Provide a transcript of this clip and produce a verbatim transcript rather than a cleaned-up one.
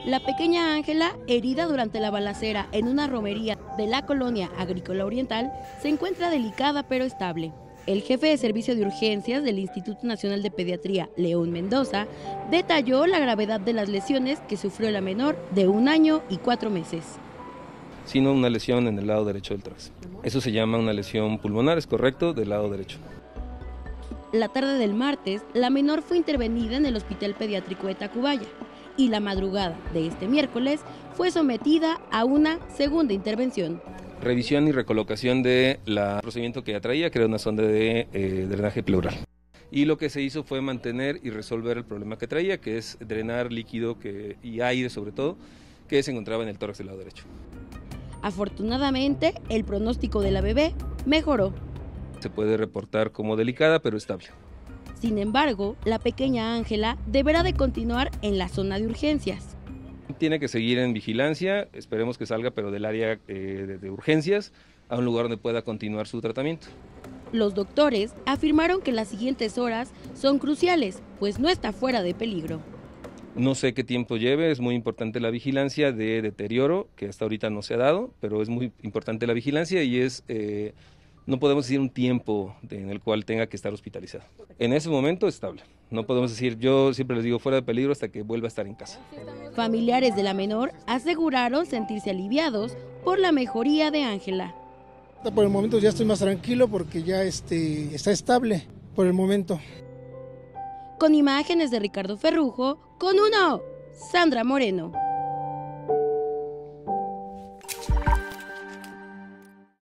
La pequeña Ángela, herida durante la balacera en una romería de la colonia agrícola oriental, se encuentra delicada pero estable. El jefe de servicio de urgencias del Instituto Nacional de Pediatría, León Mendoza, detalló la gravedad de las lesiones que sufrió la menor de un año y cuatro meses. Sino una lesión en el lado derecho del tórax. Eso se llama una lesión pulmonar, es correcto, del lado derecho. La tarde del martes, la menor fue intervenida en el Hospital Pediátrico de Tacubaya y la madrugada de este miércoles fue sometida a una segunda intervención. Revisión y recolocación del procedimiento que ya traía, que era una sonda de eh, drenaje pleural. Y lo que se hizo fue mantener y resolver el problema que traía, que es drenar líquido que, y aire sobre todo, que se encontraba en el tórax del lado derecho. Afortunadamente, el pronóstico de la bebé mejoró. Se puede reportar como delicada, pero estable. Sin embargo, la pequeña Ángela deberá de continuar en la zona de urgencias. Tiene que seguir en vigilancia, esperemos que salga, pero del área eh, de, de urgencias, a un lugar donde pueda continuar su tratamiento. Los doctores afirmaron que las siguientes horas son cruciales, pues no está fuera de peligro. No sé qué tiempo lleve, es muy importante la vigilancia de deterioro, que hasta ahorita no se ha dado, pero es muy importante la vigilancia y es... Eh, no podemos decir un tiempo en el cual tenga que estar hospitalizado. En ese momento estable. No podemos decir, yo siempre les digo, fuera de peligro hasta que vuelva a estar en casa. Familiares de la menor aseguraron sentirse aliviados por la mejoría de Ángela. Por el momento ya estoy más tranquilo porque ya este, está estable por el momento. Con imágenes de Ricardo Ferrujo, con uno, Sandra Moreno.